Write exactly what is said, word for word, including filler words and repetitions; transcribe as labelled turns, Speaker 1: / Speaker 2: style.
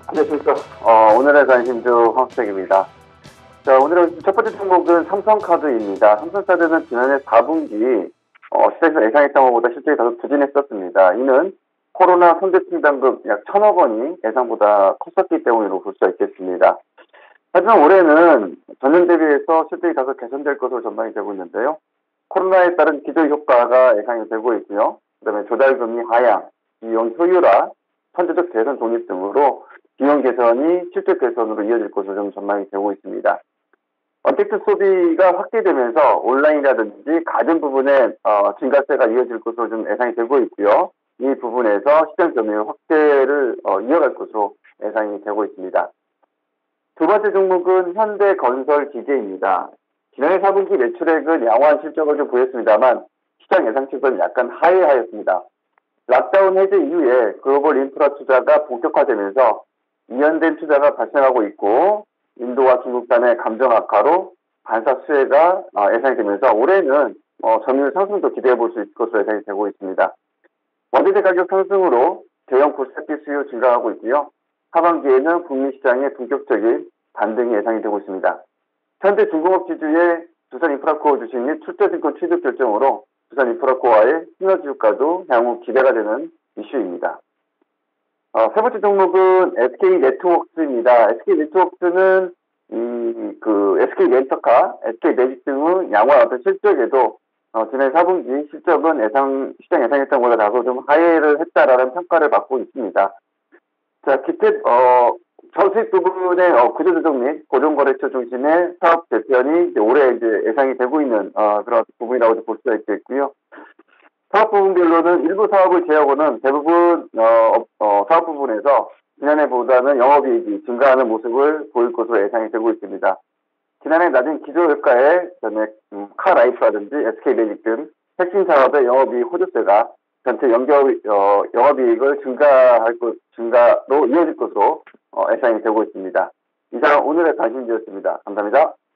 Speaker 1: 안녕하십니까. 어, 오늘의 관심주 황수택입니다. 자, 오늘은 첫 번째 종목은 삼성카드입니다. 삼성카드는 지난해 사 분기 어, 시장에서 예상했던 것보다 실적이 다소 부진했었습니다. 이는 코로나 손대충당금 약 천억 원이 예상보다 컸었기 때문이라고 볼 수가 있겠습니다. 하지만 올해는 전년 대비해서 실적이 다소 개선될 것으로 전망이 되고 있는데요. 코로나에 따른 기저 효과가 예상이 되고 있고요. 그다음에 조달금리 하향, 비용 효율화, 선제적 대선 독립 등으로 비용 개선이 실적 개선으로 이어질 것으로 좀 전망이 되고 있습니다. 언택트 소비가 확대되면서 온라인이라든지 가전 부분에 어, 증가세가 이어질 것으로 좀 예상이 되고 있고요. 이 부분에서 시장 점유율 확대를 어, 이어갈 것으로 예상이 되고 있습니다. 두 번째 종목은 현대건설기계입니다. 지난해 사 분기 매출액은 양호한 실적을 좀 보였습니다만 시장 예상치보다는 약간 하회하였습니다. 락다운 해제 이후에 글로벌 인프라 투자가 본격화되면서 이연된 투자가 발생하고 있고 인도와 중국 간의 감정 악화로 반사 수혜가 예상이 되면서 올해는 점유율 상승도 기대해 볼 수 있을 것으로 예상이 되고 있습니다. 원재재 가격 상승으로 대형 굴삭기 수요 증가하고 있고요. 하반기에는 북미 시장의 본격적인 반등이 예상이 되고 있습니다. 현대중공업 지주의 두산인프라코어 주식 및 출자증권 취득 결정으로 두산인프라코어와의 시너지 효과도 향후 기대가 되는 이슈입니다. 어, 세 번째 종목은 에스케이네트워크스입니다. 에스케이네트워크스는 이, 그, 에스케이렌터카, 에스케이매직 등의 양호한 어떤 실적에도 어, 지난 사 분기 실적은 예상, 시장 예상했던 것보다 다소 좀 하회를 했다라는 평가를 받고 있습니다. 자, 기특, 어, 저수익 부분의 어, 구조조정 및 고정거래처 중심의 사업 재편이 이제 올해 이제 예상이 되고 있는 어, 그런 부분이라고 볼 수가 있겠고요. 사업 부분별로는 일부 사업을 제하고는 대부분 어, 어, 사업 부분에서 지난해보다는 영업이익이 증가하는 모습을 보일 것으로 예상이 되고 있습니다. 지난해 낮은 기조효과에 음, 카라이프라든지 에스케이매직 등 핵심 사업의 영업이익 호조세가 전체 연결, 어, 영업이익을 증가할 것, 증가로 이어질 것으로 어, 예상이 되고 있습니다. 이상 오늘의 관심주였습니다. 감사합니다.